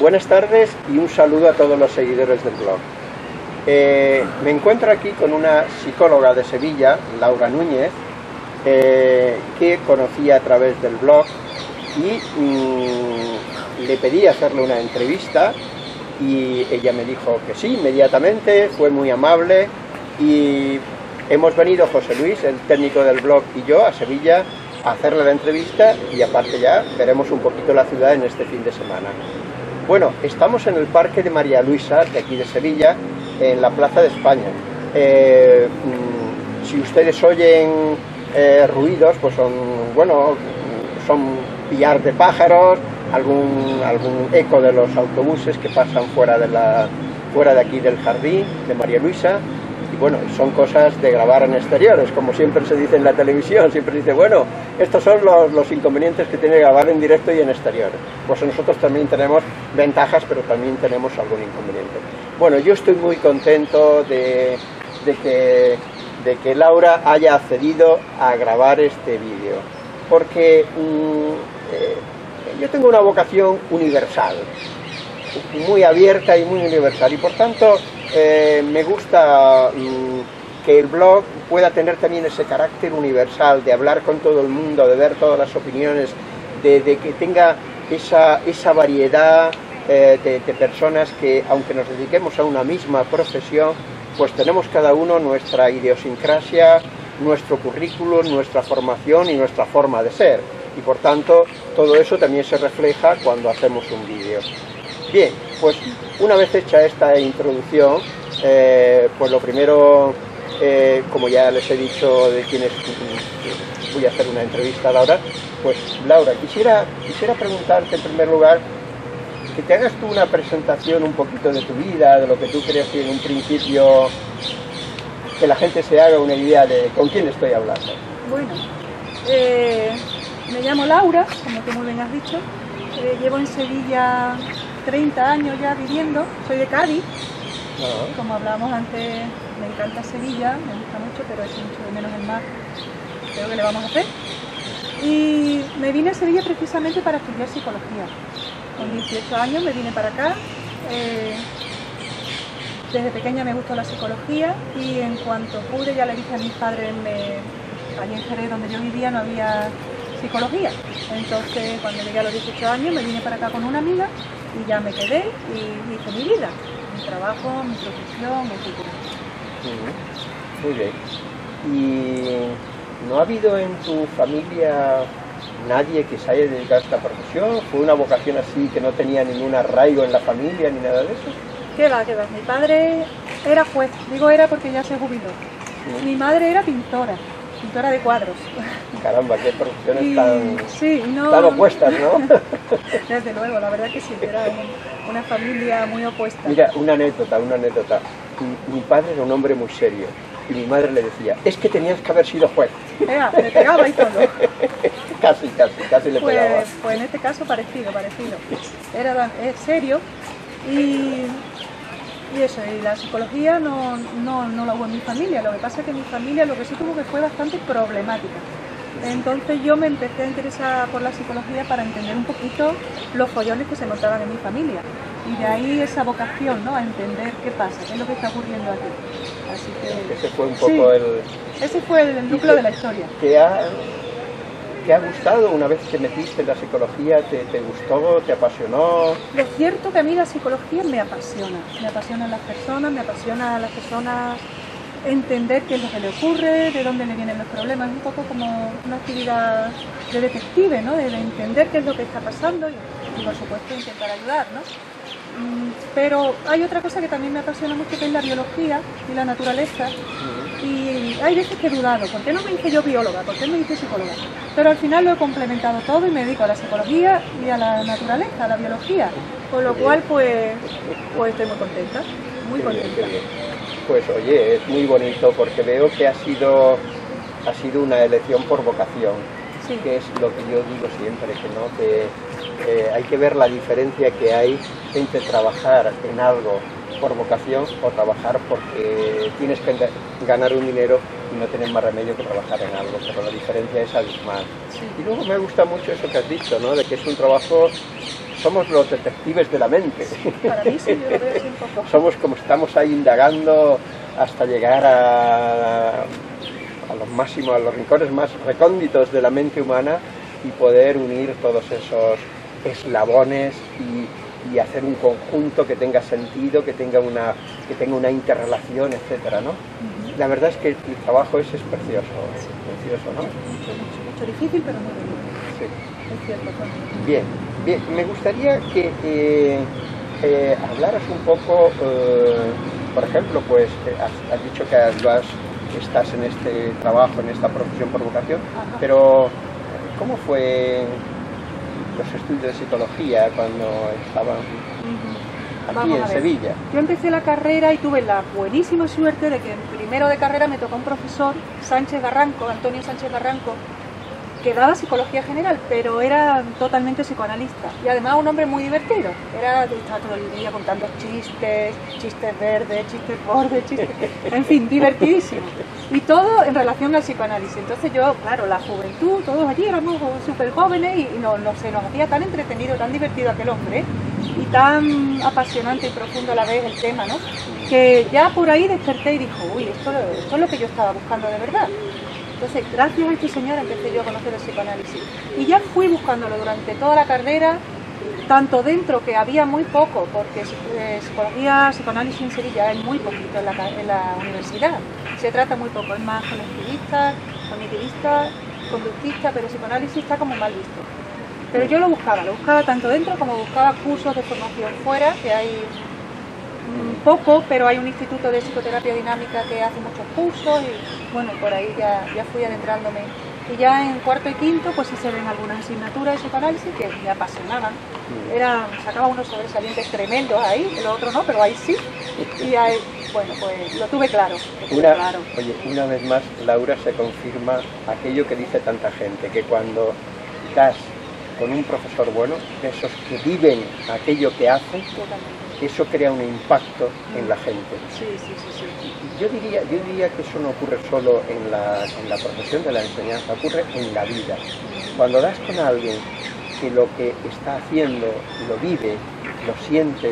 Buenas tardes y un saludo a todos los seguidores del blog. Me encuentro aquí con una psicóloga de Sevilla, Laura Núñez, que conocí a través del blog y le pedí hacerle una entrevista y ella me dijo que sí, inmediatamente, fue muy amable y hemos venido José Luis, el técnico del blog, y yo a Sevilla a hacerle la entrevista y aparte ya veremos un poquito la ciudad en este fin de semana. Bueno, estamos en el Parque de María Luisa, de aquí de Sevilla, en la Plaza de España. Si ustedes oyen ruidos, pues son pillar de pájaros, algún eco de los autobuses que pasan fuera de aquí del jardín de María Luisa. Y bueno, son cosas de grabar en exteriores, como siempre se dice en la televisión, siempre se dice, bueno, estos son los inconvenientes que tiene grabar en directo y en exteriores. Pues nosotros también tenemos ventajas, pero también tenemos algún inconveniente. Bueno, yo estoy muy contento de que Laura haya accedido a grabar este vídeo, porque yo tengo una vocación universal, muy abierta y muy universal, y por tanto me gusta que el blog pueda tener también ese carácter universal, de hablar con todo el mundo, de ver todas las opiniones, de que tenga esa variedad de personas que, aunque nos dediquemos a una misma profesión, pues tenemos cada uno nuestra idiosincrasia, nuestro currículum, nuestra formación y nuestra forma de ser. Y por tanto, todo eso también se refleja cuando hacemos un vídeo. Bien, pues una vez hecha esta introducción, pues lo primero, como ya les he dicho de quienes voy a hacer una entrevista a Laura, pues Laura, quisiera preguntarte en primer lugar que te hagas tú una presentación un poquito de tu vida, de lo que tú crees que en un principio, que la gente se haga una idea de con quién estoy hablando. Bueno, me llamo Laura, como tú muy bien has dicho, llevo en Sevilla 30 años ya viviendo, soy de Cádiz, como hablábamos antes, me encanta Sevilla, me gusta mucho, pero echo mucho de menos el mar, creo que le vamos a hacer. Y me vine a Sevilla precisamente para estudiar psicología. Con 18 años me vine para acá, desde pequeña me gustó la psicología y en cuanto pude ya le dije a mis padres, allí en Jerez donde yo vivía no había psicología. Entonces cuando llegué a los 18 años me vine para acá con una amiga y ya me quedé y hice mi vida, mi trabajo, mi profesión, etc. Muy bien. ¿Y no ha habido en tu familia nadie que se haya dedicado a esta profesión? ¿Fue una vocación así que no tenía ningún arraigo en la familia ni nada de eso? ¿Qué va? Mi padre era juez, digo era porque ya se jubiló. Mi madre era pintora de cuadros. Caramba, qué profesiones tan opuestas, ¿no? Desde luego, la verdad que sí, era una familia muy opuesta. Mira, una anécdota. Mi padre era un hombre muy serio y mi madre le decía, es que tenías que haber sido juez. Me pegaba y todo. Casi le pegaba. Pues en este caso parecido. Era serio y eso, y la psicología no la hubo en mi familia. Lo que pasa es que mi familia lo que sí tuvo que fue bastante problemática. Entonces yo me empecé a interesar por la psicología para entender un poquito los follones que se montaban en mi familia. Y de ahí esa vocación, ¿no? A entender qué pasa, qué es lo que está ocurriendo aquí. Así que ese fue un poco ese fue el núcleo de la historia. ¿Te ha gustado una vez que metiste en la psicología? ¿Te gustó? ¿Te apasionó? Lo cierto que a mí la psicología me apasiona. Me apasionan las personas entender qué es lo que le ocurre, de dónde le vienen los problemas. Es un poco como una actividad de detective, ¿no? De entender qué es lo que está pasando y por supuesto intentar ayudar, ¿no? Pero hay otra cosa que también me apasiona mucho, que es la biología y la naturaleza. Y hay veces que he dudado, ¿por qué no me hice yo bióloga? ¿Por qué me hice psicóloga? Pero al final lo he complementado todo y me dedico a la psicología y a la naturaleza, a la biología. Con lo cual, pues estoy muy contenta, muy contenta. Qué bien. Pues oye, es muy bonito porque veo que ha sido una elección por vocación, sí. Que es lo que yo digo siempre, que hay que ver la diferencia que hay entre trabajar en algo por vocación o trabajar porque tienes que ganar un dinero y no tienes más remedio que trabajar en algo, pero la diferencia es abismal. Sí. Y luego me gusta mucho eso que has dicho, ¿no? De que es un trabajo somos los detectives de la mente. Para mí sí, yo lo veo así un poco. Somos como estamos ahí indagando hasta llegar a los máximos, a los rincones más recónditos de la mente humana y poder unir todos esos eslabones y hacer un conjunto que tenga sentido, que tenga una interrelación, etcétera, ¿no? La verdad es que el trabajo ese es precioso, ¿no? Mucho difícil, pero muy bonito. Sí. Es cierto, Juan. Bien, me gustaría que hablaras un poco, por ejemplo, pues has dicho que estás en este trabajo, en esta profesión por vocación, pero ¿cómo fue los estudios de psicología cuando estaban aquí en Sevilla? Yo empecé la carrera y tuve la buenísima suerte de que en primero de carrera me tocó un profesor, Antonio Sánchez Barranco, que daba psicología general, pero era totalmente psicoanalista y además un hombre muy divertido. Estaba todo el día contando chistes verdes, chistes gordos, en fin, divertidísimo. Y todo en relación al psicoanálisis. Entonces yo, claro, la juventud, todos allí éramos súper jóvenes y se nos hacía tan entretenido, tan divertido aquel hombre y tan apasionante y profundo a la vez el tema, ¿no? Que ya por ahí desperté y dijo, uy, esto es lo que yo estaba buscando de verdad. Entonces, gracias a este señor empecé yo a conocer el psicoanálisis. Y ya fui buscándolo durante toda la carrera, tanto dentro, que había muy poco, porque psicoanálisis en Sevilla hay muy poquito en la universidad. Se trata muy poco, es más cognitivista, conductista, pero psicoanálisis está como mal visto. Pero yo lo buscaba tanto dentro como buscaba cursos de formación fuera, que hay poco, pero hay un instituto de psicoterapia dinámica que hace muchos cursos y bueno, por ahí ya fui adentrándome. Y ya en cuarto y quinto pues sí se ven algunas asignaturas de psicoanálisis que me apasionaban. Sacaba unos sobresalientes tremendos ahí, el otro no, pero ahí sí. Y ahí, bueno, pues lo tuve claro. Oye, una vez más, Laura, se confirma aquello que dice tanta gente, que cuando das con un profesor bueno, de esos que viven aquello que hacen, eso crea un impacto en la gente. Sí. Yo diría que eso no ocurre solo en la profesión de la enseñanza, ocurre en la vida. Cuando das con alguien que lo que está haciendo lo vive, lo siente,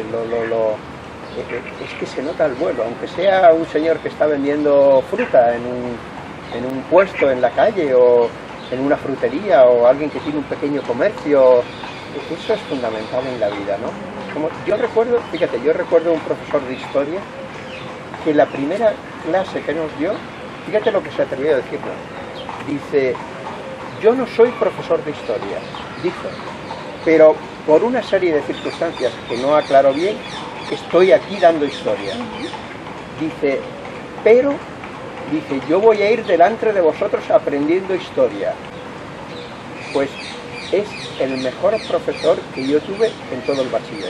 es que se nota el vuelo, aunque sea un señor que está vendiendo fruta en un puesto en la calle o en una frutería o alguien que tiene un pequeño comercio, eso es fundamental en la vida, ¿no? Yo recuerdo un profesor de historia que la primera clase que nos dio, fíjate lo que se atrevió a decirnos, dice, yo no soy profesor de historia, dijo, pero por una serie de circunstancias que no aclaro bien, estoy aquí dando historia. Dice, pero, yo voy a ir delante de vosotros aprendiendo historia. Pues es el mejor profesor que yo tuve en todo el bachiller.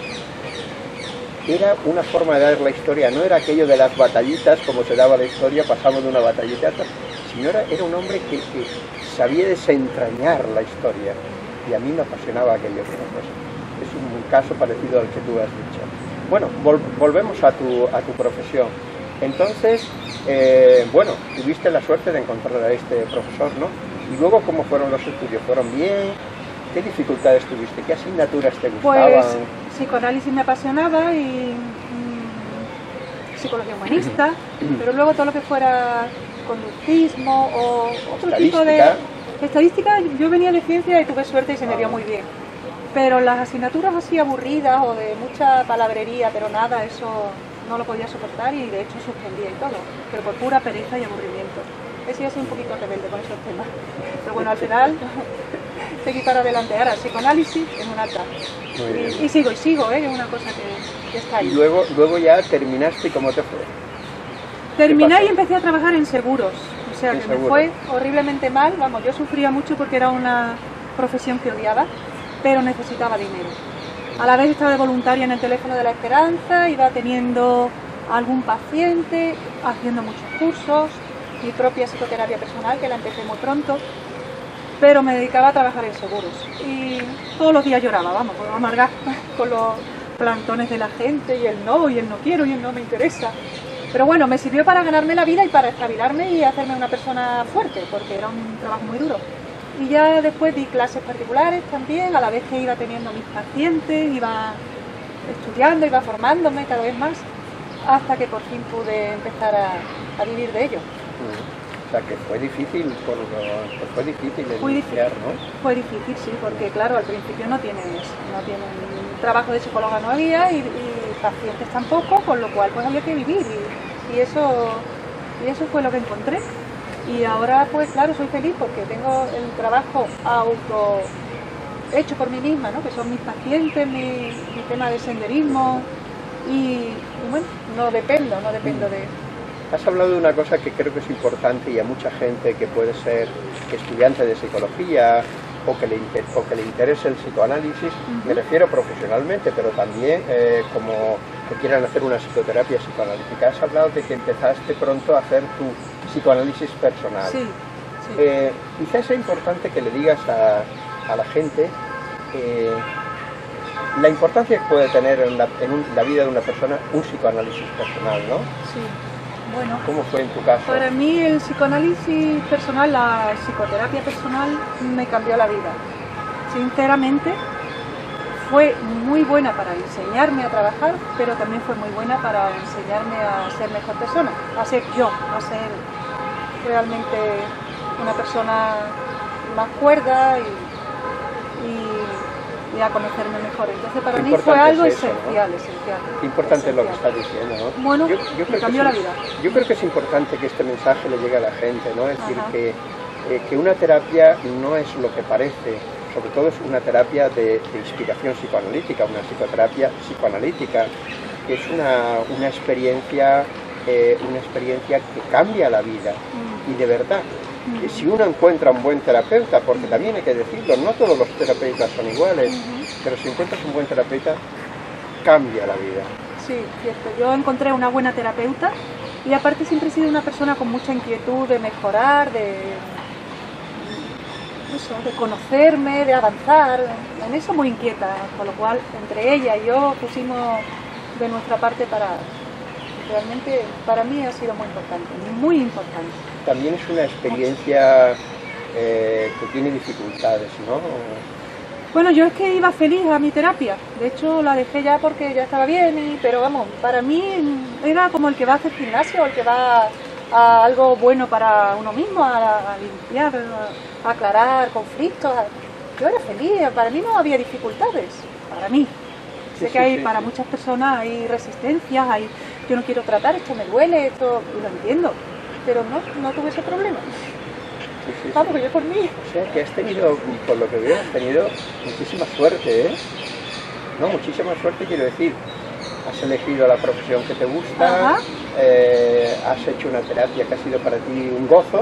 Era una forma de dar la historia, no era aquello de las batallitas, como se daba la historia, pasamos de una batallita a otra, sino era un hombre que sabía desentrañar la historia, y a mí me apasionaba aquello. Pues, es un caso parecido al que tú has dicho. Bueno, volvemos a tu profesión. Entonces, bueno, tuviste la suerte de encontrar a este profesor, ¿no? Y luego, ¿cómo fueron los estudios? ¿Fueron bien? ¿Qué dificultades tuviste? ¿Qué asignaturas te gustaban? Pues psicoanálisis me apasionaba y psicología humanista, pero luego todo lo que fuera conductismo o otro tipo de... Estadística, yo venía de ciencia y tuve suerte y se me dio muy bien. Pero las asignaturas así aburridas o de mucha palabrería, pero nada, eso no lo podía soportar y de hecho suspendía y todo, pero por pura pereza y aburrimiento. He sido así un poquito rebelde con esos temas. Pero bueno, al final seguí para adelante. Ahora, psicoanálisis en un altar. Y sigo, es una cosa que está ahí. Y luego ya terminaste, ¿y cómo te fue? Terminé y empecé a trabajar en seguros. O sea, que me fue horriblemente mal. Vamos, yo sufría mucho porque era una profesión que odiaba, pero necesitaba dinero. A la vez estaba de voluntaria en el teléfono de la Esperanza, iba teniendo algún paciente, haciendo muchos cursos, mi propia psicoterapia personal, que la empecé muy pronto, pero me dedicaba a trabajar en seguros. Y todos los días lloraba, vamos, amargada con los plantones de la gente, y el no quiero, y el no me interesa. Pero bueno, me sirvió para ganarme la vida y para espabilarme y hacerme una persona fuerte, porque era un trabajo muy duro. Y ya después di clases particulares también, a la vez que iba teniendo mis pacientes, iba estudiando, iba formándome cada vez más, hasta que por fin pude empezar a vivir de ello. O sea, que fue difícil, fue difícil iniciar, ¿no? Fue difícil, sí, porque claro, al principio no tienen trabajo de psicóloga no había y pacientes tampoco, con lo cual pues había que vivir y eso fue lo que encontré. Y ahora pues claro, soy feliz porque tengo el trabajo hecho por mí misma, ¿no? Que son mis pacientes, mi tema de senderismo y bueno, no dependo de... Has hablado de una cosa que creo que es importante y a mucha gente que puede ser estudiante de psicología o que le interese el psicoanálisis, me refiero profesionalmente, pero también como que quieran hacer una psicoterapia psicoanalítica. Has hablado de que empezaste pronto a hacer tu psicoanálisis personal. Sí, sí. Quizás es importante que le digas a la gente la importancia que puede tener en la vida de una persona un psicoanálisis personal, ¿no? Sí. Bueno, ¿cómo fue en tu caso? Para mí el psicoanálisis personal, la psicoterapia personal me cambió la vida. Sinceramente, fue muy buena para enseñarme a trabajar, pero también fue muy buena para enseñarme a ser mejor persona, a ser yo, a ser realmente una persona más cuerda y a conocerme mejor. Entonces para mí fue algo esencial, ¿no? Esencial. Importante lo que estás diciendo, ¿no? Bueno, me cambió la vida. Yo creo que es importante que este mensaje le llegue a la gente, ¿no? Es decir, que una terapia no es lo que parece, sobre todo es una terapia de inspiración psicoanalítica, una psicoterapia psicoanalítica, que es una experiencia que cambia la vida, y de verdad. Si uno encuentra un buen terapeuta, porque también hay que decirlo, no todos los terapeutas son iguales, pero si encuentras un buen terapeuta, cambia la vida. Sí, cierto. Yo encontré una buena terapeuta y aparte siempre he sido una persona con mucha inquietud de mejorar, de conocerme, de avanzar, en eso muy inquieta, con lo cual entre ella y yo pusimos de nuestra parte realmente para mí ha sido muy importante. También es una experiencia que tiene dificultades, ¿no? Bueno, yo es que iba feliz a mi terapia, de hecho la dejé ya porque ya estaba bien, pero vamos, para mí era como el que va a hacer gimnasio, el que va a algo bueno para uno mismo, a limpiar, a aclarar conflictos. Yo era feliz, para mí no había dificultades, para mí. Sé que para muchas personas hay resistencias, yo no quiero tratar, esto me duele, esto, y lo entiendo, pero no tuve ese problema. Vamos, que yo por mí. O sea, que has tenido, por lo que veo, has tenido muchísima suerte, ¿eh? No, muchísima suerte, quiero decir. Has elegido la profesión que te gusta, has hecho una terapia que ha sido para ti un gozo,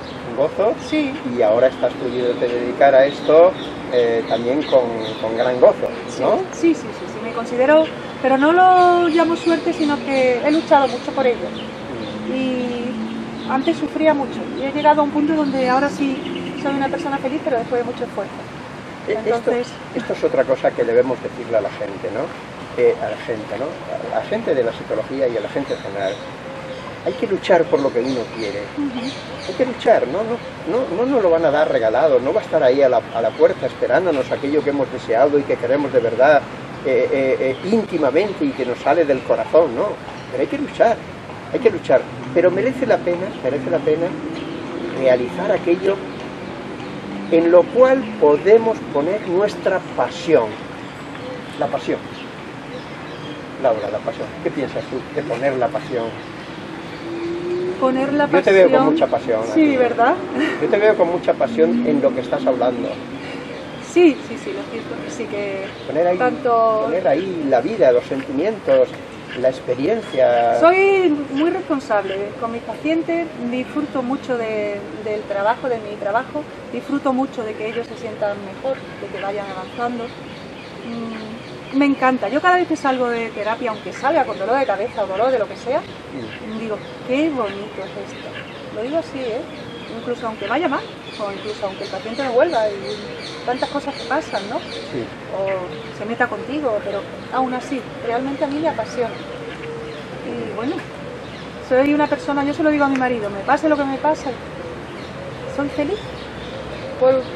y ahora estás pudiéndote dedicar a esto también con gran gozo, ¿no? Sí, me considero, pero no lo llamo suerte, sino que he luchado mucho por ello. Y antes sufría mucho y he llegado a un punto donde ahora sí soy una persona feliz, pero después de mucho esfuerzo. Entonces... Esto es otra cosa que debemos decirle a la gente, ¿no? A la gente de la psicología y a la gente en general. Hay que luchar por lo que uno quiere. Hay que luchar, no nos lo van a dar regalado, no va a estar ahí a la puerta esperándonos aquello que hemos deseado y que queremos de verdad íntimamente y que nos sale del corazón, ¿no? Pero hay que luchar, pero merece la pena realizar aquello en lo cual podemos poner nuestra pasión. La pasión. Laura, la pasión. ¿Qué piensas tú de poner la pasión? Poner la pasión. Yo te veo con mucha pasión. Sí, ¿verdad? Yo te veo con mucha pasión en lo que estás hablando. Sí, lo cierto que sí que... Poner ahí la vida, los sentimientos, la experiencia. Soy muy responsable con mis pacientes, disfruto mucho del trabajo, de mi trabajo, disfruto mucho de que ellos se sientan mejor, de que vayan avanzando. Me encanta, yo cada vez que salgo de terapia, aunque salga con dolor de cabeza o dolor de lo que sea, digo, qué bonito es esto. Lo digo así, incluso aunque vaya mal, o incluso aunque el paciente no vuelva, y tantas cosas que pasan, ¿no? Sí. O se meta contigo, pero aún así, realmente a mí me apasiona. Y bueno, soy una persona, yo se lo digo a mi marido, me pase lo que me pase, soy feliz.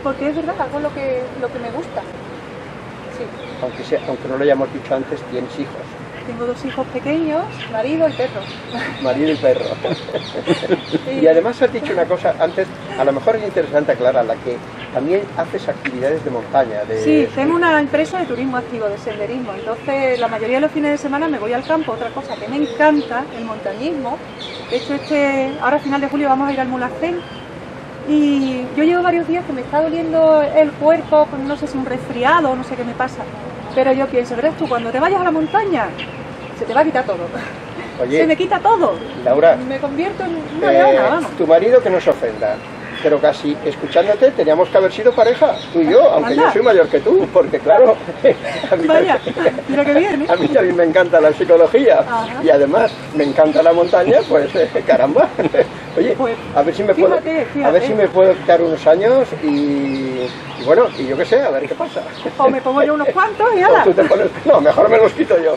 porque es verdad, hago lo que me gusta. Sí. Aunque no lo hayamos dicho antes, tienes hijos. Tengo 2 hijos pequeños, marido y perro. Marido y perro. Y además has dicho una cosa antes, a lo mejor es interesante aclararla, que también haces actividades de montaña. Sí, tengo una empresa de turismo activo, de senderismo. Entonces, la mayoría de los fines de semana me voy al campo. Otra cosa que me encanta, el montañismo. De hecho, ahora a final de julio vamos a ir al Mulhacén. Y yo llevo varios días que me está doliendo el cuerpo, con no sé si un resfriado, no sé qué me pasa. Pero yo pienso, verás tú, cuando te vayas a la montaña, se te va a quitar todo. Oye, se me quita todo. Laura, me convierto en una leona, vamos. Tu marido, que no se ofenda, pero casi escuchándote teníamos que haber sido pareja, tú y yo, aunque yo soy mayor que tú, porque claro, vaya, mira qué bien, ¿eh? A mí también me encanta la psicología. Ajá. Y además me encanta la montaña, pues caramba. Oye, pues, a ver si me puedo quitar unos años y bueno, y yo qué sé, a ver qué pasa. O me pongo yo unos cuantos y ala. No, mejor me los quito yo,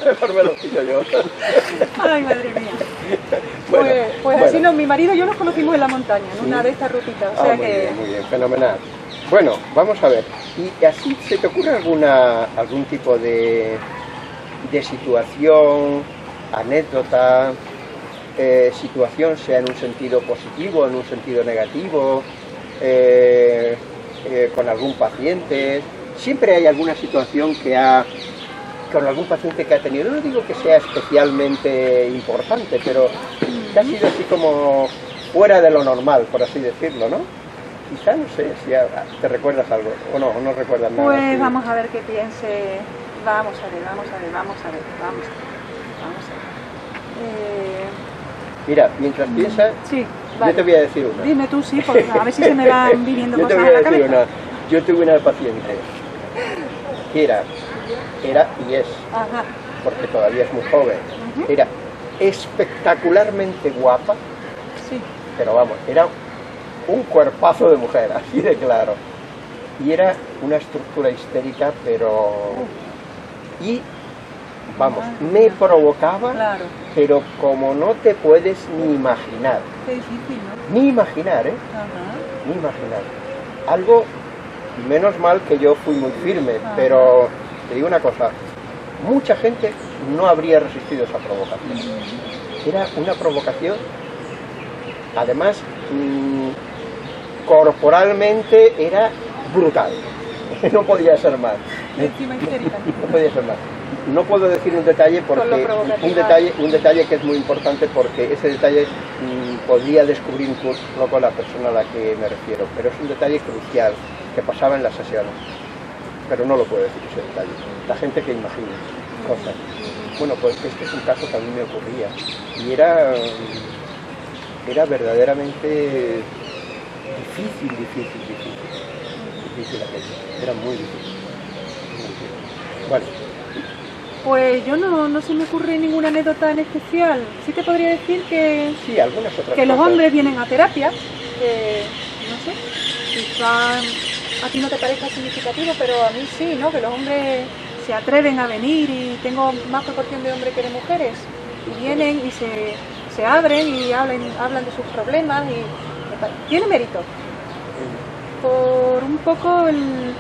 Ay, madre mía. Bueno, pues así no, mi marido y yo nos conocimos en la montaña, en una de estas rutitas. O sea muy bien, fenomenal. Bueno, vamos a ver, ¿y así se te ocurre algún tipo de situación, anécdota, situación, sea en un sentido positivo, en un sentido negativo, con algún paciente? Siempre hay alguna situación con algún paciente que ha tenido, no digo que sea especialmente importante, pero que ha sido así como fuera de lo normal, por así decirlo, ¿no? Quizá, no sé, si te recuerdas algo, o no recuerdas nada. Pues vamos a ver qué piense, vamos a ver. Mira, mientras piensas, sí, vale. Yo te voy a decir una. Dime tú, sí, porque a ver si se me van viniendo cosas a la cabeza. Yo tuve una paciente que era y es, ajá, porque todavía es muy joven, era espectacularmente guapa, sí, pero vamos, era un cuerpazo de mujer, así de claro, y era una estructura histérica, pero y vamos, me provocaba, claro, pero como no te puedes ni imaginar. Qué difícil, ¿no? Ni imaginar, ¿eh? Ajá. Ni imaginar. Algo, menos mal que yo fui muy firme, pero te digo una cosa, mucha gente no habría resistido esa provocación. Era una provocación, además, corporalmente era brutal. No podía ser más. No podía ser más. No puedo decir un detalle porque un detalle que es muy importante, porque ese detalle podría descubrir incluso con la persona a la que me refiero, pero es un detalle crucial que pasaba en las sesiones, pero no lo puedo decir ese detalle. La gente que imagina cosas. Bueno, pues este es un caso que a mí me ocurría y era verdaderamente difícil aquello. Era muy difícil. Vale. Pues yo no se me ocurre ninguna anécdota en especial. Sí te podría decir que, sí, algunas otras que los hombres vienen a terapia, no sé, quizá a ti no te parezca significativo, pero a mí sí, ¿no? Que los hombres se atreven a venir y tengo más proporción de hombres que de mujeres y vienen y se abren y hablan de sus problemas y tiene mérito. Por un poco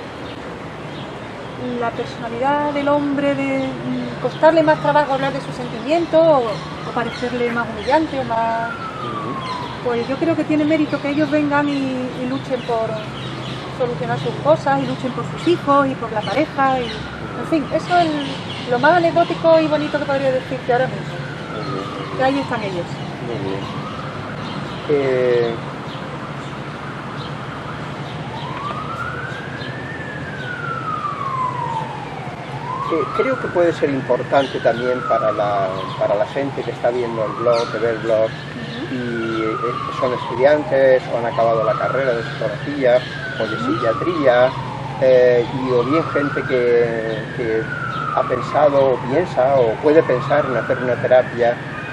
la personalidad del hombre, de costarle más trabajo hablar de sus sentimientos o parecerle más humillante o más... Pues yo creo que tiene mérito que ellos vengan y luchen por solucionar sus cosas y luchen por sus hijos y por la pareja y... En fin, eso es lo más anecdótico y bonito que podría decirte ahora mismo. Que ahí están ellos. Muy bien. Creo que puede ser importante también para la gente que está viendo el blog, que ve el blog y son estudiantes o han acabado la carrera de psicología o de psiquiatría y o bien gente que ha pensado o piensa o puede pensar en hacer una terapia.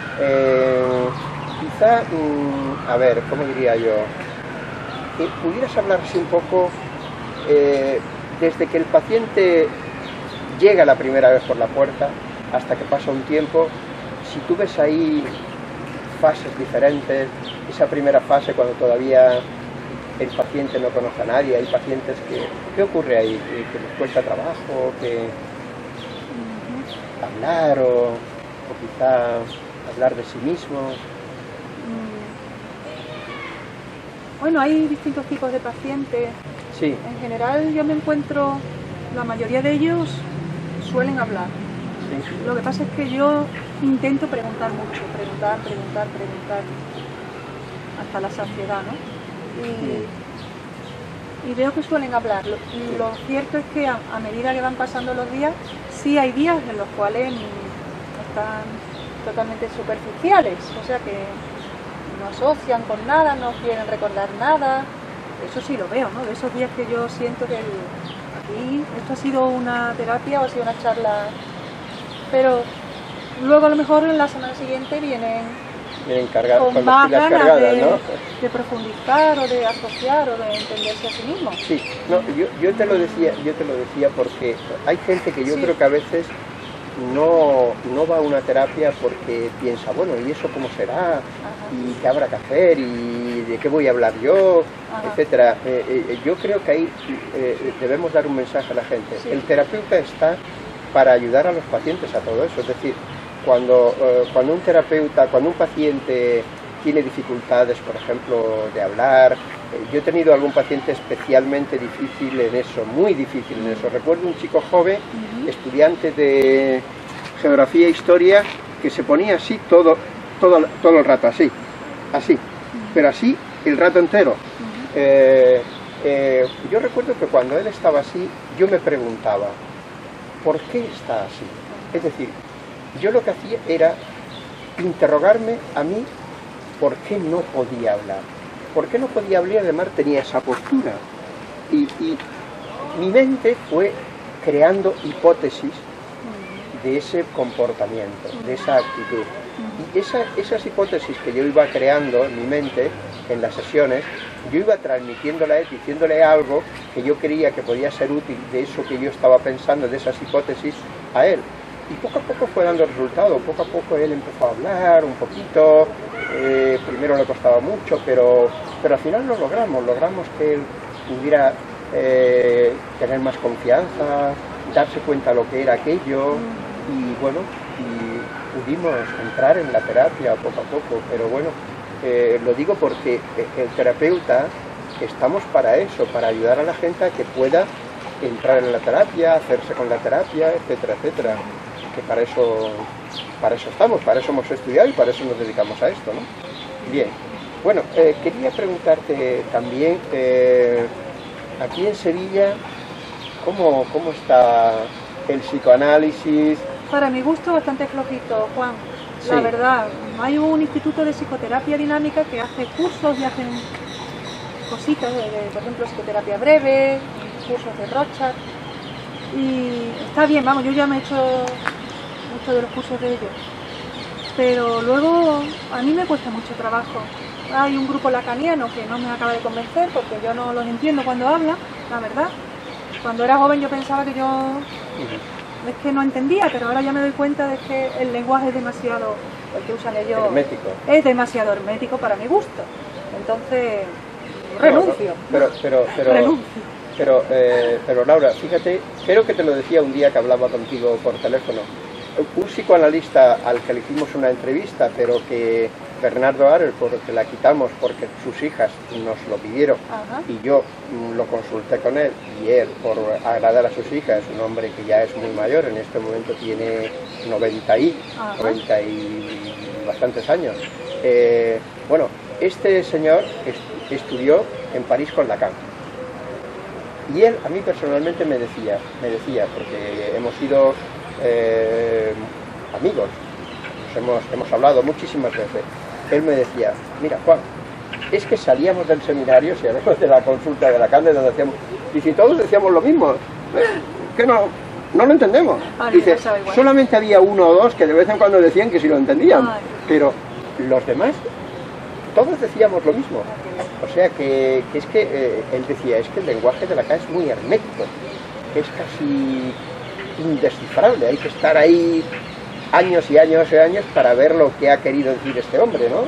Quizá, a ver, ¿cómo diría yo? ¿Pudieras hablarse un poco desde que el paciente llega la primera vez por la puerta hasta que pasa un tiempo, si tú ves ahí fases diferentes, esa primera fase cuando todavía el paciente no conoce a nadie, hay pacientes que... ¿Qué ocurre ahí? Que les cuesta trabajo, que hablar o quizá hablar de sí mismos. Bueno, hay distintos tipos de pacientes. Sí. En general yo me encuentro, la mayoría de ellos suelen hablar. Sí. Lo que pasa es que yo intento preguntar mucho, preguntar, hasta la saciedad, ¿no? Y veo que suelen hablar. Lo cierto es que a medida que van pasando los días, sí hay días en los cuales están totalmente superficiales, o sea que no asocian con nada, no quieren recordar nada. Eso sí lo veo, ¿no? De esos días que yo siento que aquí esto ha sido una terapia o ha sido una charla, pero luego a lo mejor en la semana siguiente vienen con más ganas de profundizar o de asociar o de entenderse a sí mismos. Sí, no, yo te lo decía porque hay gente que yo creo que a veces no va a una terapia porque piensa, bueno, ¿y eso cómo será? ¿Y qué habrá que hacer? ¿Y de qué voy a hablar yo? Etcétera. Yo creo que ahí debemos dar un mensaje a la gente. Sí. El terapeuta está para ayudar a los pacientes a todo eso. Es decir, cuando un paciente tiene dificultades, por ejemplo, de hablar, yo he tenido algún paciente especialmente difícil en eso, muy difícil en eso. Recuerdo un chico joven, estudiante de geografía e historia, que se ponía así todo el rato, así, pero así el rato entero. Yo recuerdo que cuando él estaba así, yo me preguntaba, ¿por qué está así? Es decir, yo lo que hacía era interrogarme a mí por qué no podía hablar. ¿Por qué no podía hablar? Además tenía esa postura. Y mi mente fue creando hipótesis de ese comportamiento, de esa actitud. Y esas hipótesis que yo iba creando en mi mente, en las sesiones, yo iba transmitiéndole a él, diciéndole algo que yo creía que podía ser útil de eso que yo estaba pensando, de esas hipótesis, a él. Y poco a poco fue dando resultado, poco a poco él empezó a hablar un poquito, primero le costaba mucho, pero al final lo logramos que él pudiera tener más confianza, darse cuenta de lo que era aquello, y bueno, y pudimos entrar en la terapia poco a poco, pero bueno, lo digo porque el terapeuta estamos para eso, para ayudar a la gente a que pueda entrar en la terapia, hacerse con la terapia, etcétera, etcétera. Que para eso estamos, para eso hemos estudiado y para eso nos dedicamos a esto, ¿no? Bien, bueno, quería preguntarte también, aquí en Sevilla, ¿cómo está el psicoanálisis? Para mi gusto bastante flojito, Juan, sí. La verdad. Hay un instituto de psicoterapia dinámica que hace cursos y hacen cositas, por ejemplo, psicoterapia breve, cursos de Rorschach, y está bien, vamos, yo ya me he hecho muchos de los cursos de ellos, pero luego a mí me cuesta mucho trabajo. Hay un grupo lacaniano que no me acaba de convencer porque yo no los entiendo cuando hablan, la verdad. Cuando era joven yo pensaba que es que no entendía, pero ahora ya me doy cuenta de que el lenguaje es demasiado, el que usan ellos, hermético. Es demasiado hermético para mi gusto. Entonces, renuncio. Pero Laura, fíjate, creo que te lo decía un día que hablaba contigo por teléfono, un psicoanalista al que le hicimos una entrevista, pero que Bernardo Ares, porque la quitamos porque sus hijas nos lo pidieron, y yo lo consulté con él, y él, por agradar a sus hijas, es un hombre que ya es muy mayor, en este momento tiene 90 y bastantes años. Bueno, este señor estudió en París con Lacan. Y él a mí personalmente me decía, porque hemos sido amigos, hemos hablado muchísimas veces, él me decía, mira Juan, es que salíamos del seminario, salíamos de la consulta de Lacan, donde decíamos, y si todos decíamos lo mismo, que no lo entendemos. Dice, solamente había uno o dos que de vez en cuando decían que sí lo entendían, pero los demás, todos decíamos lo mismo. O sea que es que, él decía, es que el lenguaje de Lacan es muy hermético, es casi indescifrable, hay que estar ahí años y años y años para ver lo que ha querido decir este hombre, ¿no?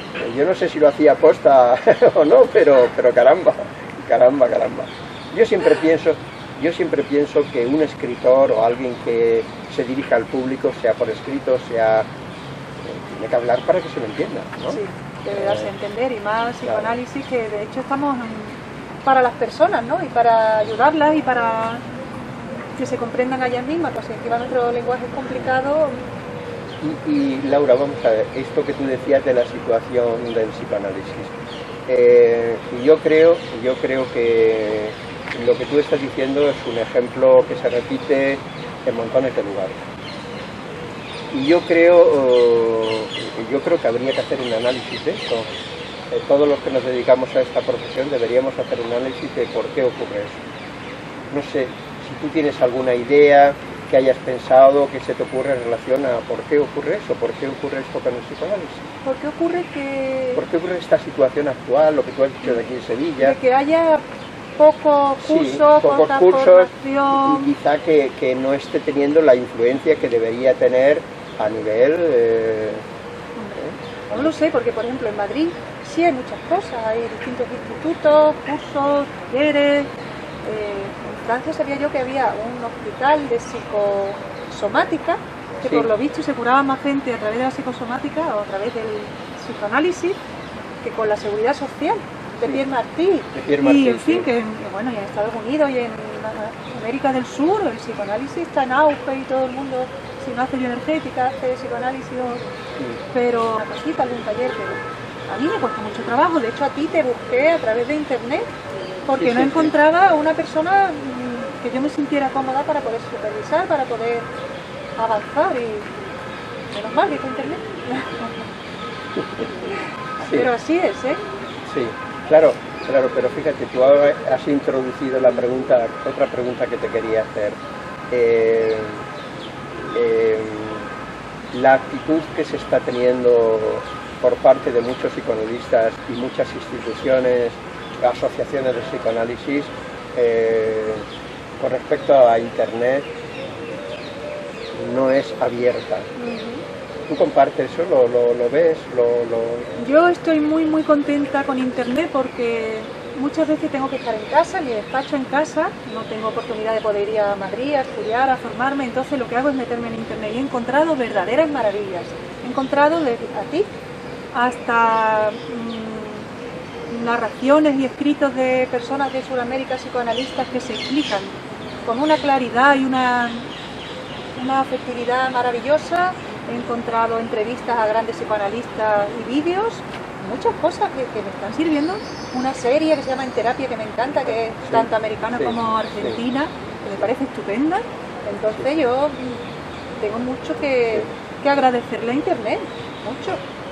Yo no sé si lo hacía aposta o no, pero caramba. Yo siempre pienso que un escritor o alguien que se dirija al público, sea por escrito, tiene que hablar para que se lo entienda, ¿no? Sí, debe darse a entender, y más psicoanálisis, que de hecho estamos para las personas, ¿no? Y para ayudarlas y para que se comprendan a ellas mismas, pues si encima nuestro lenguaje es complicado. Y Laura, vamos a ver, esto que tú decías de la situación del psicoanálisis, yo creo que lo que tú estás diciendo es un ejemplo que se repite en montones de lugares. Y yo creo que habría que hacer un análisis de esto. Todos los que nos dedicamos a esta profesión deberíamos hacer un análisis de por qué ocurre eso. No sé, si tú tienes alguna idea que hayas pensado, que se te ocurre en relación a por qué ocurre eso, por qué ocurre esto con el psicoanálisis. ¿Por qué ocurre esta situación actual, lo que tú has dicho de aquí en Sevilla? De que haya pocos cursos, pocos cursos, formación. y quizá que no esté teniendo la influencia que debería tener a nivel... No lo sé, porque por ejemplo en Madrid sí hay muchas cosas, hay distintos institutos, cursos, talleres. En Francia sabía yo que había un hospital de psicosomática, que por lo visto se curaba más gente a través de la psicosomática o a través del psicoanálisis que con la seguridad social de Pierre Martí. Y en fin, que bueno, y en Estados Unidos y en América del Sur el psicoanálisis está en auge y todo el mundo, si no hace bioenergética, hace psicoanálisis, pero una cosita, algún taller, pero a mí me cuesta mucho trabajo. De hecho, a ti te busqué a través de internet porque no encontraba una persona que yo me sintiera cómoda para poder supervisar, para poder avanzar, y menos mal que está internet. Pero así es, ¿eh? Sí, claro, pero fíjate, tú ahora has introducido la pregunta, otra pregunta que te quería hacer. La actitud que se está teniendo por parte de muchos psicoanalistas y muchas instituciones, asociaciones de psicoanálisis, con respecto a Internet, no es abierta. ¿Tú compartes eso? ¿Lo ves? Yo estoy muy contenta con Internet porque muchas veces tengo que estar en casa, en mi despacho en casa, no tengo oportunidad de poder ir a Madrid a estudiar, a formarme, entonces lo que hago es meterme en Internet, y he encontrado verdaderas maravillas. He encontrado desde a ti hasta narraciones y escritos de personas de Sudamérica, psicoanalistas, que se explican con una claridad y una afectividad maravillosa. He encontrado entrevistas a grandes psicoanalistas y vídeos, muchas cosas que me están sirviendo. Una serie que se llama En Terapia, que me encanta, que es tanto americana como argentina, que me parece estupenda. Entonces yo tengo mucho que agradecerle a Internet, mucho.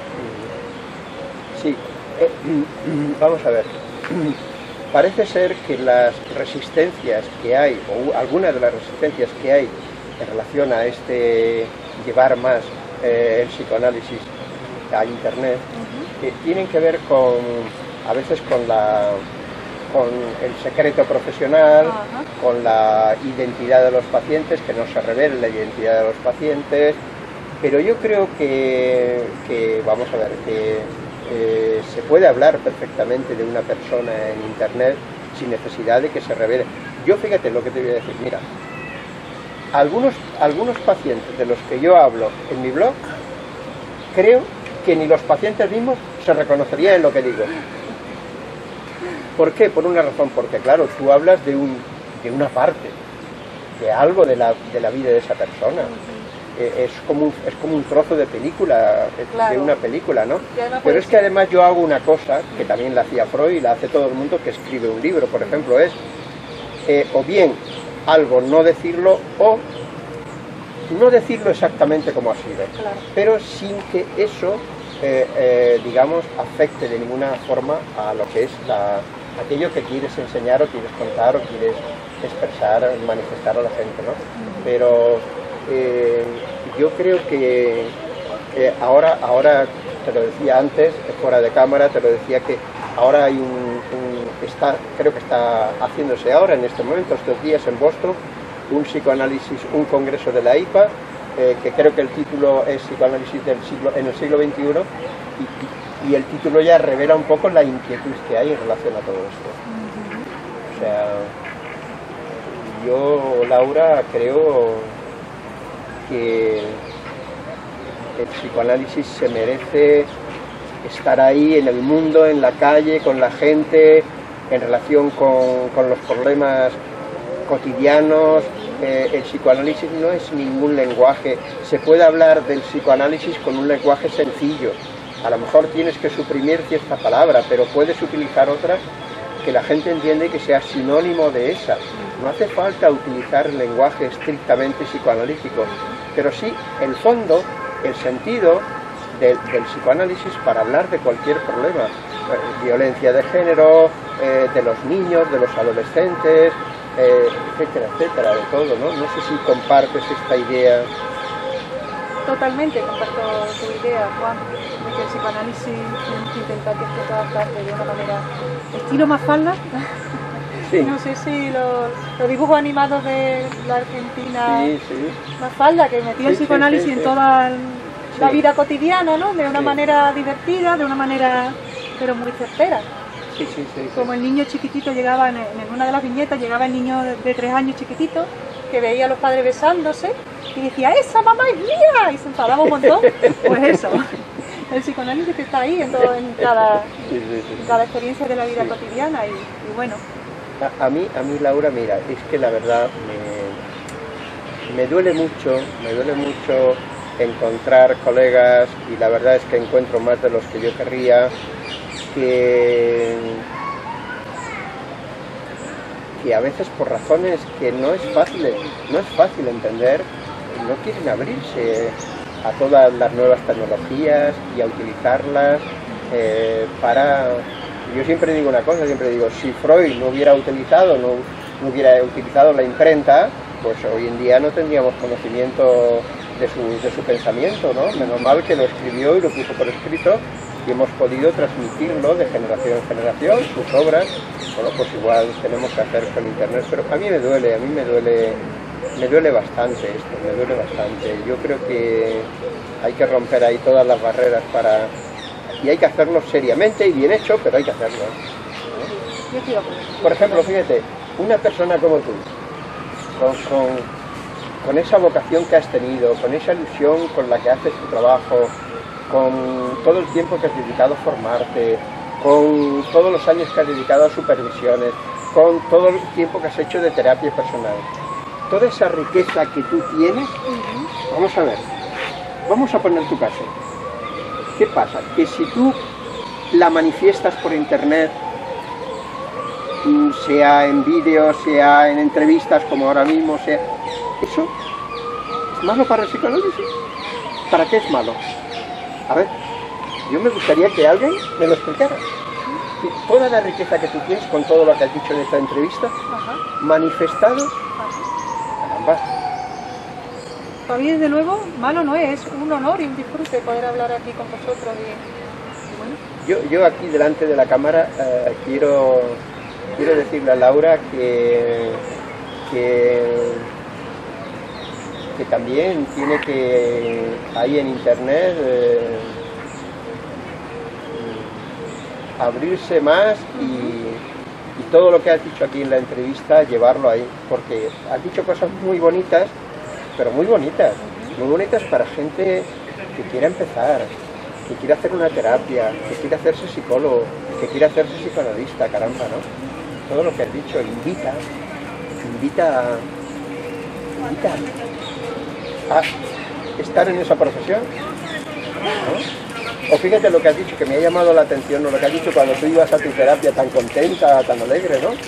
Sí, vamos a ver. Parece ser que las resistencias que hay, o algunas de las resistencias que hay en relación a llevar más el psicoanálisis a Internet, tienen que ver a veces con el secreto profesional, con la identidad de los pacientes, que no se revele la identidad de los pacientes, pero yo creo que vamos a ver, que se puede hablar perfectamente de una persona en Internet sin necesidad de que se revele. Yo, fíjate lo que te voy a decir, mira, algunos pacientes de los que yo hablo en mi blog, creo que ni los pacientes mismos se reconocerían en lo que digo. ¿Por qué? Por una razón, porque claro, tú hablas de una parte, de algo de la vida de esa persona. Es como un trozo de película, de una película, ¿no? Pero es que además yo hago una cosa que también la hacía Freud y la hace todo el mundo que escribe un libro, por ejemplo, es o bien algo no decirlo, o no decirlo exactamente como ha sido, pero sin que eso, digamos, afecte de ninguna forma a lo que es aquello que quieres enseñar o quieres contar o quieres expresar, manifestar a la gente, ¿no? Pero yo creo que ahora, te lo decía antes, fuera de cámara, te lo decía que ahora hay creo que está haciéndose ahora, en este momento, estos días en Boston, un psicoanálisis, un congreso de la IPA, que creo que el título es Psicoanálisis en el siglo XXI, y el título ya revela un poco la inquietud que hay en relación a todo esto. O sea, yo, Laura, creo que el psicoanálisis se merece estar ahí en el mundo, en la calle, con la gente, en relación con los problemas cotidianos. El psicoanálisis no es ningún lenguaje. Se puede hablar del psicoanálisis con un lenguaje sencillo. A lo mejor tienes que suprimir cierta palabra, pero puedes utilizar otras que la gente entiende y que sea sinónimo de esa. No hace falta utilizar el lenguaje estrictamente psicoanalítico, pero sí el fondo, el sentido del psicoanálisis para hablar de cualquier problema. Violencia de género, de los niños, de los adolescentes, etcétera, etcétera, de todo, ¿no? No sé si compartes esta idea. Totalmente, comparto tu idea, Juan, de que el psicoanálisis tenemos que intentar que esté en todas partes de una manera estilo Mafalda. Sí. No sé si los dibujos animados de la Argentina, Sí, sí. Mafalda, que metía el Sí, psicoanálisis sí, sí, en sí. toda la Sí. vida cotidiana, ¿no? De una Sí. manera divertida, de una manera pero muy certera. Sí, sí, sí, sí. Como el niño chiquitito llegaba, en una de las viñetas, llegaba el niño de 3 años chiquitito, que veía a los padres besándose y decía, ¡esa mamá es mía! Y se enfadaba un montón. Pues eso, el psicoanálisis que está ahí en cada Sí, sí, sí. cada experiencia de la vida Sí. cotidiana y bueno, A mí, Laura, mira, es que la verdad me duele mucho encontrar colegas, y la verdad es que encuentro más de los que yo querría, que a veces por razones que no es fácil entender, no quieren abrirse a todas las nuevas tecnologías y a utilizarlas para... Yo siempre digo una cosa, siempre digo, si Freud no hubiera utilizado la imprenta, pues hoy en día no tendríamos conocimiento de su pensamiento, ¿no? Menos mal que lo escribió y lo puso por escrito y hemos podido transmitirlo de generación en generación, sus obras. Bueno, pues igual tenemos que hacer con internet, pero a mí me duele bastante esto, me duele bastante. Yo creo que hay que romper ahí todas las barreras y hay que hacerlo seriamente y bien hecho, pero hay que hacerlo. yo estoy de acuerdo. Por ejemplo, fíjate, una persona como tú, con esa vocación que has tenido, con esa ilusión con la que haces tu trabajo, con todo el tiempo que has dedicado a formarte, con todos los años que has dedicado a supervisiones, con todo el tiempo que has hecho de terapia personal, toda esa riqueza que tú tienes, vamos a ver, vamos a poner tu caso. ¿Qué pasa? Que si tú la manifiestas por internet, sea en vídeos, sea en entrevistas como ahora mismo, sea... ¿Eso es malo para el psicoanálisis? ¿Para qué es malo? A ver, yo me gustaría que alguien me lo explicara. Toda la riqueza que tú tienes con todo lo que has dicho en esta entrevista, Ajá, manifestado, ajá. caramba. Para mí, desde luego, malo no es un honor y un disfrute poder hablar aquí con vosotros y bueno. Yo aquí delante de la cámara quiero decirle a Laura que también tiene que, ahí en internet, abrirse más y todo lo que has dicho aquí en la entrevista, llevarlo ahí, porque has dicho cosas muy bonitas, pero muy bonitas para gente que quiera empezar, que quiera hacer una terapia, que quiera hacerse psicólogo, que quiera hacerse psicoanalista, caramba, ¿no? Todo lo que has dicho invita a estar en esa profesión, ¿no? O fíjate lo que has dicho, que me ha llamado la atención, ¿no? Lo que has dicho cuando tú ibas a tu terapia tan contenta, tan alegre, ¿no?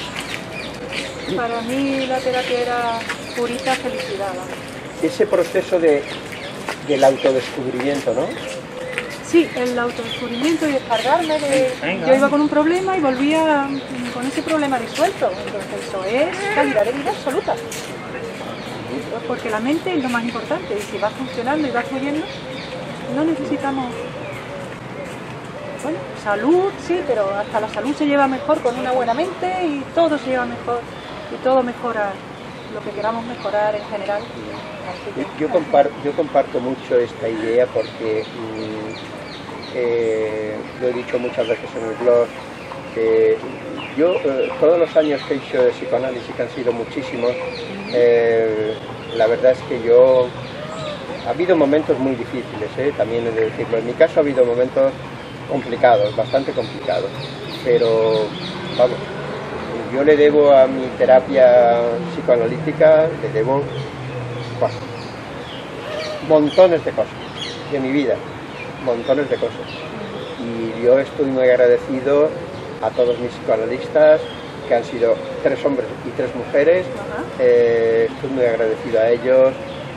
Para mí la terapia era purita felicidad, vamos. Ese proceso del autodescubrimiento, ¿no? Sí, el autodescubrimiento y descargarme de... Yo iba con un problema y volvía con ese problema disuelto. Entonces eso es calidad de vida absoluta. Pues porque la mente es lo más importante y si va funcionando y va fluyendo, no necesitamos... Bueno, salud, sí, pero hasta la salud se lleva mejor con una buena mente y todo se lleva mejor y todo mejora lo que queramos mejorar en general. Así que, Yo comparto mucho esta idea porque lo he dicho muchas veces en el blog, que yo todos los años que he hecho de psicoanálisis, que han sido muchísimos, la verdad es que yo... Ha habido momentos muy difíciles, también he de decirlo. En mi caso ha habido momentos complicados, bastante complicados, pero vamos, yo le debo a mi terapia psicoanalítica, le debo pues, montones de cosas de mi vida, montones de cosas. Y yo estoy muy agradecido a todos mis psicoanalistas, que han sido 3 hombres y 3 mujeres, estoy muy agradecido a ellos.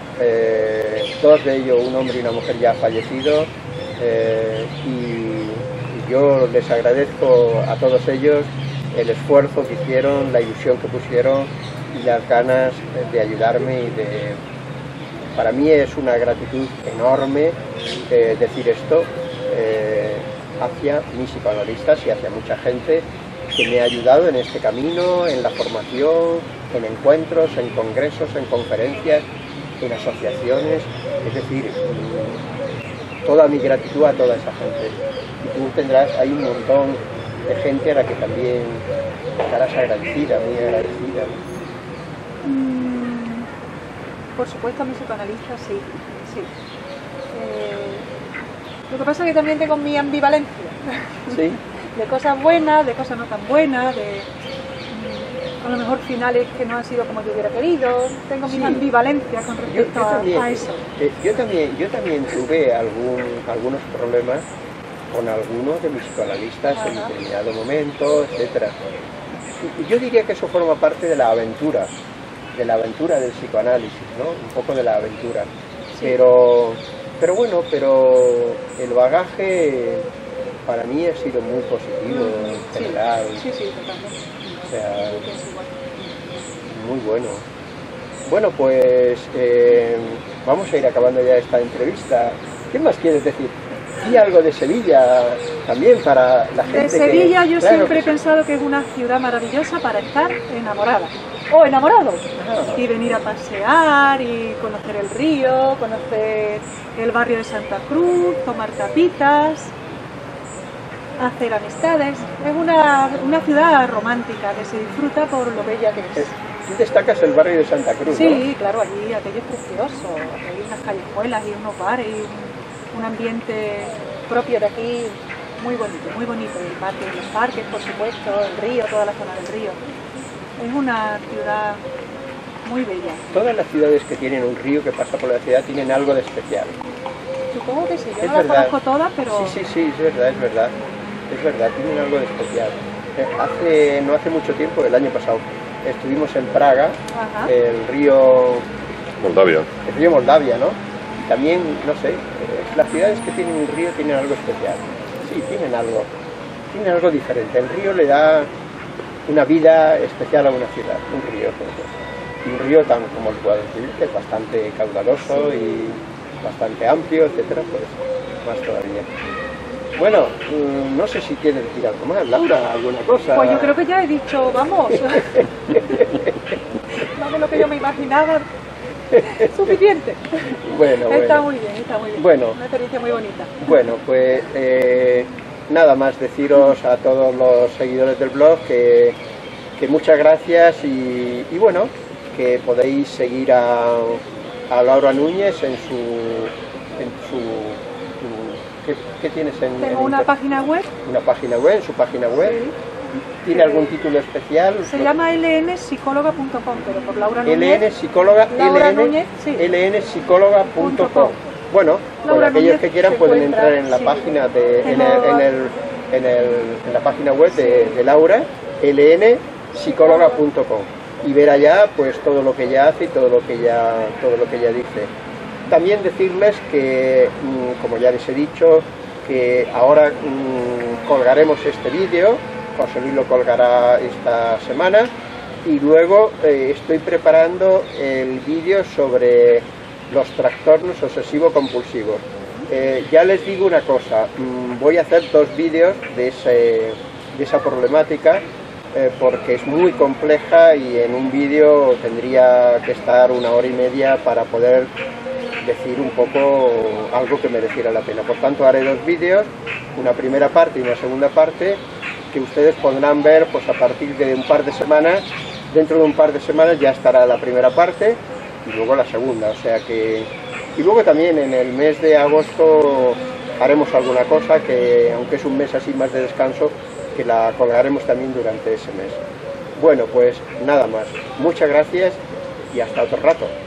2 de ellos, un hombre y una mujer, ya ha fallecido, y yo les agradezco a todos ellos el esfuerzo que hicieron, la ilusión que pusieron y las ganas de ayudarme. Para mí es una gratitud enorme decir esto hacia mis psicoanalistas y hacia mucha gente que me ha ayudado en este camino, en la formación, en encuentros, en congresos, en conferencias, en asociaciones. Es decir, toda mi gratitud a toda esa gente. Y tú tendrás, hay un montón de gente a la que también estarás agradecida, muy agradecida, ¿no? Por supuesto, a mis psicoanalistas sí, sí. Lo que pasa es que también tengo mi ambivalencia. ¿Sí? De cosas buenas, de cosas no tan buenas, de a lo mejor finales que no han sido como yo hubiera querido. Tengo mi ambivalencia con respecto a eso. Yo también tuve algunos problemas con algunos de mis psicoanalistas en determinado momento, etc. Y yo diría que eso forma parte de la aventura del psicoanálisis, ¿no? Un poco de la aventura. Sí. Pero bueno, el bagaje para mí ha sido muy positivo en general. Sí, totalmente. O sea, muy bueno. Bueno, pues vamos a ir acabando ya esta entrevista. ¿Qué más quieres decir? Y algo de Sevilla también para la gente. De Sevilla yo siempre he pensado que es una ciudad maravillosa para estar enamorada o enamorado y venir a pasear y conocer el río, conocer el barrio de Santa Cruz, tomar tapitas, hacer amistades. Es una ciudad romántica que se disfruta por lo bella que es. Tú destacas el barrio de Santa Cruz, ¿no? Sí, claro, allí aquello es precioso, hay unas callejuelas y unos bares y un ambiente propio de aquí muy bonito, los parques, por supuesto, el río, toda la zona del río. Es una ciudad muy bella. Todas las ciudades que tienen un río que pasa por la ciudad tienen algo de especial. Supongo que sí, yo no las conozco todas, pero... Sí, es verdad, tienen algo de especial. No hace mucho tiempo, el año pasado, estuvimos en Praga, el río Moldavia, ¿no? Y también, no sé, las ciudades que tienen un río tienen algo especial. Sí, tienen algo diferente. El río le da una vida especial a una ciudad, un río, por ejemplo. Y un río tan, como el puedo decir, que es bastante caudaloso y bastante amplio, etcétera, pues más todavía. Bueno, no sé si quieres decir algo más, Laura, alguna cosa. Pues yo creo que ya he dicho, vamos. Vamos, lo que yo me imaginaba. Suficiente. Bueno, está muy bien. Bueno, una experiencia muy bonita. Bueno, pues nada más deciros a todos los seguidores del blog que muchas gracias y bueno, que podéis seguir a Laura Núñez en su ¿qué tienes en Tengo una página web. Una página web, en su página web. Sí. ¿Tiene algún título especial? Se llama lnpsicóloga.com, pero por Laura Núñez. lnpsicóloga.com. Bueno, por aquellos que quieran pueden entrar en la página en la página web de Laura, lnpsicóloga.com, y ver allá pues todo lo que ella hace y todo lo que ella dice. También decirles que, como ya les he dicho, que ahora colgaremos este vídeo. José Luis lo colgará esta semana y luego estoy preparando el vídeo sobre los trastornos obsesivo-compulsivos. Ya les digo una cosa, voy a hacer 2 vídeos de esa problemática porque es muy compleja y en un vídeo tendría que estar 1 hora y media para poder decir un poco algo que mereciera la pena. Por tanto, haré 2 vídeos una primera parte y una segunda parte que ustedes podrán ver pues a partir de un par de semanas. Dentro de un par de semanas ya estará la primera parte y luego la segunda, o sea que... Y luego también en el mes de agosto haremos alguna cosa que, aunque es un mes así más de descanso, que la colgaremos también durante ese mes. Bueno, pues nada más. Muchas gracias y hasta otro rato.